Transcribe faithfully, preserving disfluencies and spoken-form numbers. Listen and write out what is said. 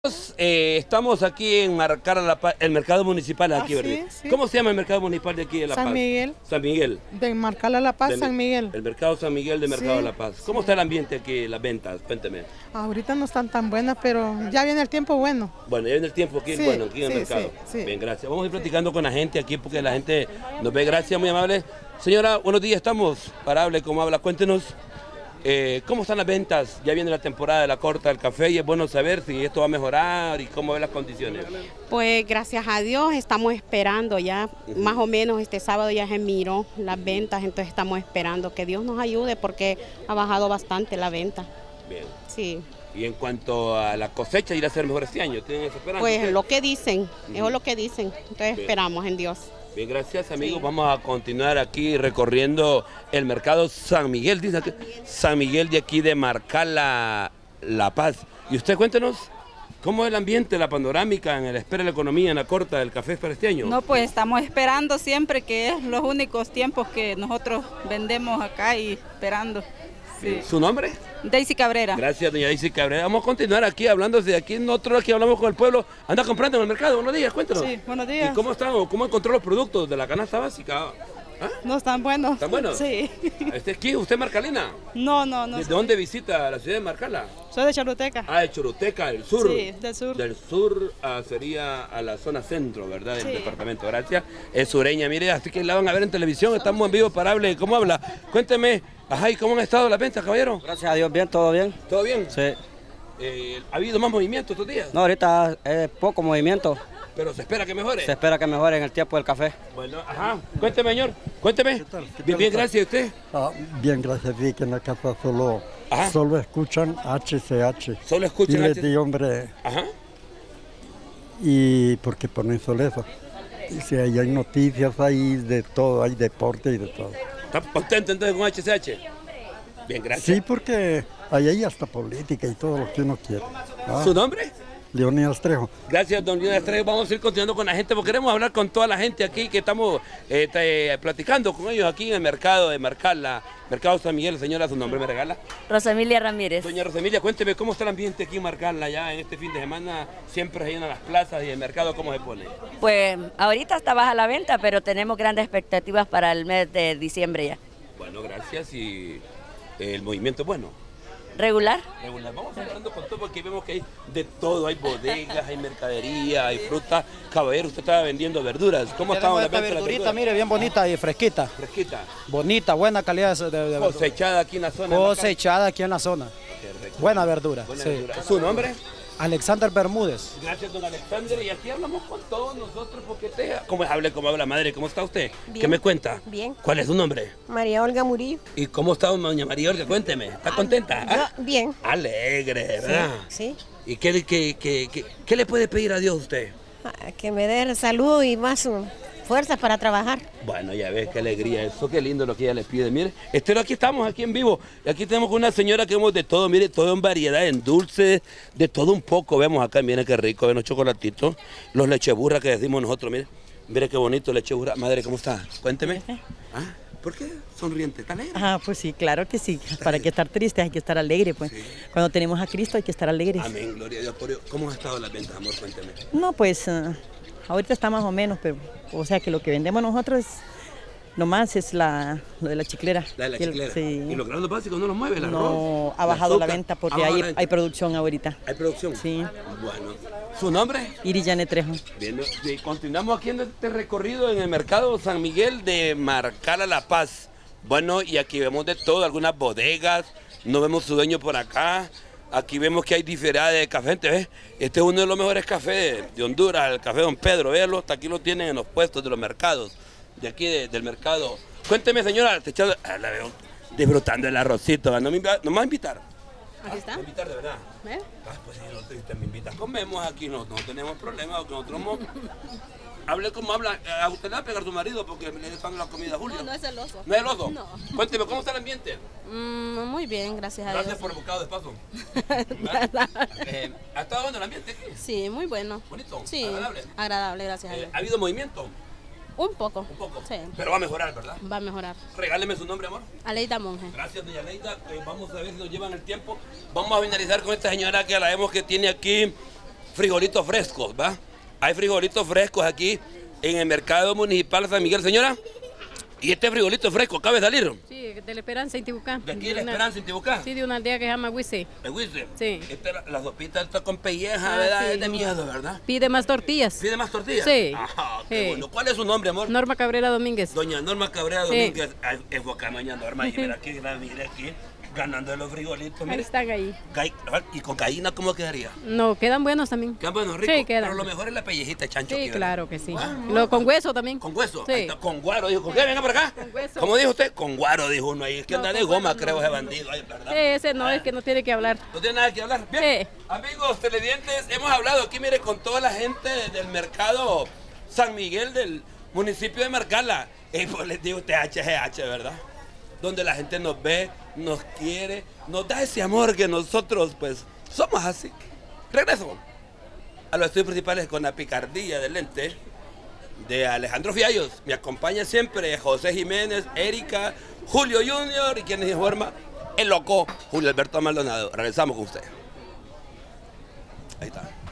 Eh, estamos aquí en Marcar La Paz, el mercado municipal aquí, Ah, ¿verdad? sí, sí. ¿Cómo se llama el mercado municipal de aquí de La Paz? San Miguel. San Miguel. De Marcar La Paz, De- San Miguel. El mercado San Miguel de Mercado Sí, de La Paz. ¿Cómo está el ambiente aquí, las ventas? Cuénteme. Ahorita no están tan buenas, pero ya viene el tiempo bueno. Bueno, ya viene el tiempo aquí, Sí, bueno, aquí en el sí, mercado. sí, sí. Bien, gracias. Vamos a ir platicando con la gente aquí porque la gente nos ve. Gracias, muy amable. Señora, buenos días, estamos para hablar, ¿cómo habla? Cuéntenos. Eh, ¿Cómo están las ventas? Ya viene la temporada de la corta del café y es bueno saber si esto va a mejorar y cómo ven las condiciones. Pues gracias a Dios estamos esperando ya, uh-huh. Más o menos este sábado ya se miró las ventas, entonces estamos esperando que Dios nos ayude porque ha bajado bastante la venta. Bien. Sí. Y en cuanto a la cosecha, irá a ser mejor este año, ¿tienen esa esperanza? Pues ¿Usted? Lo que dicen, uh-huh. Eso es lo que dicen, entonces Bien. Esperamos en Dios. Bien, gracias amigos. Sí. Vamos a continuar aquí recorriendo el mercado San Miguel, dice aquí, San Miguel de aquí de Marcar La, La Paz. Y usted cuéntenos, ¿cómo es el ambiente, la panorámica en la espera de la economía en la corta del café para este año? No, pues estamos esperando siempre, que es los únicos tiempos que nosotros vendemos acá y esperando. Sí. ¿Su nombre? Daisy Cabrera. Gracias, doña Daisy Cabrera. Vamos a continuar aquí hablando de aquí. Nosotros aquí hablamos con el pueblo. Anda comprando en el mercado. Buenos días, cuéntanos. Sí, buenos días. ¿Y cómo están? ¿Cómo encontró los productos de la canasta básica? ¿Ah? No están buenos. ¿Están buenos? Sí. ¿Este aquí? ¿Usted es marcalina? No, no, no. ¿De dónde visita la ciudad de Marcala? Soy de Choluteca. Ah, de Choluteca, del sur. Sí, del sur. Del sur ah, sería a la zona centro, ¿verdad? Del Sí. departamento. Gracias. Es sureña, mire, así que la van a ver en televisión. Estamos en vivo para hablar. ¿Cómo habla? Cuénteme, ajá, ¿y cómo han estado las ventas, caballero? Gracias a Dios, bien, todo bien. ¿Todo bien? Sí. Eh, ¿Ha habido más movimiento estos días? No, ahorita es poco movimiento. Pero se espera que mejore. Se espera que mejore en el tiempo del café. Bueno, ajá. Cuénteme, señor. Cuénteme. ¿Qué tal? ¿Qué Bien, tal bien, está? gracias. ¿Y usted? Ah, bien, gracias. Vi que en la casa solo, Ajá. solo escuchan H C H. Solo escuchan y les H- di, hombre, Ajá. y porque ponen solo eso. Y si hay, hay noticias ahí de todo, hay deporte y de todo. ¿Está contento entonces con H C H? Bien, gracias. Sí, porque ahí hay hasta política y todo lo que uno quiere. Ah, ¿Su nombre? Leonidas Trejo. Gracias, don Leonidas Trejo. Vamos a ir continuando con la gente porque queremos hablar con toda la gente aquí que estamos eh, te- platicando con ellos aquí en el mercado de Marcarla, Mercado San Miguel. Señora, ¿su nombre me regala? Rosemilia Ramírez. Doña Rosemilia, cuénteme cómo está el ambiente aquí en Marcarla ya en este fin de semana. Siempre se llenan las plazas y el mercado, ¿cómo se pone? Pues ahorita está baja la venta, pero tenemos grandes expectativas para el mes de diciembre ya. Bueno, gracias y eh, el movimiento es bueno. ¿Regular? Regular. Vamos hablando con todo porque vemos que hay de todo, hay bodegas, hay mercadería, hay fruta. Caballero, usted estaba vendiendo verduras. ¿Cómo estaban Tenemos las esta ventas de las verdurita, verduras? mire, bien bonita y fresquita. Fresquita. Bonita, buena calidad de, de verdura. Cosechada aquí en la zona. de Cosechada aquí en la zona. Marcarla. Qué rico. Buena verdura. Buena sí. verdura. ¿Su nombre? Alexander Bermúdez. Gracias, don Alexander. Y aquí hablamos con todos nosotros porque te... ¿Cómo hable, cómo habla madre? ¿Cómo está usted? Bien. ¿Qué me cuenta? Bien. ¿Cuál es su nombre? María Olga Murillo. ¿Y cómo está doña María Olga? Cuénteme. ¿Está contenta? ¿Ah? Yo, bien. Alegre, ¿verdad? Sí. ¿Y qué, qué, qué, qué, qué le puede pedir a Dios usted? Ah, Que me dé salud y más um, fuerzas para trabajar. Bueno, ya ves, qué alegría eso, qué lindo lo que ella le pide. Mire, Estero, aquí estamos, aquí en vivo. Y aquí tenemos una señora que vemos de todo, mire, todo en variedad, en dulces, de todo un poco. Vemos acá, mire qué rico, ven los chocolatitos, los lecheburras que decimos nosotros, mire. Mire qué bonito lecheburra. Madre, ¿cómo está? Cuénteme. ¿Ah? ¿Por qué sonriente? ¿Está alegre? Ah, pues sí, claro que sí. Para que estar triste hay que estar alegre, pues. Sí. Cuando tenemos a Cristo hay que estar alegres. Amén, gloria a Dios por Dios. ¿Cómo han estado las ventas, amor? Cuénteme. No, pues ah, ahorita está más o menos, pero o sea que lo que vendemos nosotros nomás es la, lo de la chiclera. La de la Que el- chiclera. Sí. ¿Y los granos básicos no los mueve el arroz? No, ha el bajado la azúcar? venta ¿Ha porque bajado hay, la venta? hay producción ahorita. ¿Hay producción? Sí. Bueno. ¿Su nombre? Irillane Trejo. Bien, y continuamos aquí en este recorrido en el mercado San Miguel de Marcala La Paz. Bueno, y aquí vemos de todo, algunas bodegas, no vemos su dueño por acá. Aquí vemos que hay diferencia de café, ¿ves? Este es uno de los mejores cafés de Honduras, el café Don Pedro, véanlo, hasta aquí lo tienen en los puestos de los mercados, de aquí de- del mercado. Cuénteme, señora, te echado, ah, la veo disfrutando el arrocito, ¿no me, invi- no me va a invitar? Aquí está. ¿Me va a invitar de verdad? ¿Eh? Ah, pues si no, usted me invita, comemos aquí, no, no tenemos problema, porque nosotros somos... Hable como habla, a usted le va a pegar su marido porque le están la comida a Julio. No, no es celoso. ¿No es el oso? No. Cuénteme, ¿cómo está el ambiente? Mm, muy bien, gracias a Gracias Dios. por el bocado de paso. Eh, ¿Ha estado bueno el ambiente aquí? Sí, muy bueno. ¿Bonito? Sí, ¿Agradable? agradable, gracias a Eh, Dios. ¿Ha habido movimiento? Un poco. Un poco. Sí, Pero va a mejorar, ¿verdad? va a mejorar. Regáleme su nombre, amor. Aleida Monge. Gracias, doña Leida. Eh, vamos a ver si nos llevan el tiempo. Vamos a finalizar con esta señora que la vemos que tiene aquí frijolitos frescos, ¿va? Hay frijolitos frescos aquí en el mercado municipal San Miguel, señora. ¿Y este frijolito fresco acaba de salir? Sí, de la Esperanza en Tibucá. ¿De aquí de la Esperanza en Tibucá? Sí, de una aldea que se llama Huise. ¿De Huise? Sí. Esta, la, la sopita está con pelleja, Ah, ¿verdad? sí. Es de miedo, ¿verdad? Pide más tortillas. ¿Pide más tortillas? Sí. Ajá, qué Sí. bueno. ¿Cuál es su nombre, amor? Norma Cabrera Domínguez. Doña Norma Cabrera Sí. Domínguez. Ay, enfócame, doña Norma. Y mira aquí, mira aquí, ganando los frijolitos. Ahí Mire. están ahí. Gai- ¿Y con gallina cómo quedaría? No, quedan buenos también. Quedan buenos, ricos. Sí, quedan. Pero lo mejor es la pellejita de chancho. Sí, aquí, ¿verdad? claro que sí. ¿Ah? Lo, con hueso también. ¿Con hueso? Sí. Ahí está, con guaro, dijo. ¿Con qué? Venga por acá. Con hueso. ¿Cómo dijo usted? Con guaro, dijo uno ahí. Es que No, anda de con goma, guaro creo, no. ese bandido. Ay, ¿verdad? Sí, ese no, es que no tiene que hablar. No tiene nada que hablar. Bien. Amigos televidentes, hemos hablado aquí, mire, con toda la gente del mercado San Miguel del municipio de Marcala. Y pues les digo, T H G H, ¿verdad? Donde la gente nos ve, nos quiere, nos da ese amor que nosotros, pues, somos así. Regreso a los estudios principales con la picardía del lente de Alejandro Fiallos. Me acompaña siempre José Jiménez, Erika, Julio Junior y quien informa, el loco Julio Alberto Maldonado. Regresamos con usted. Ahí está.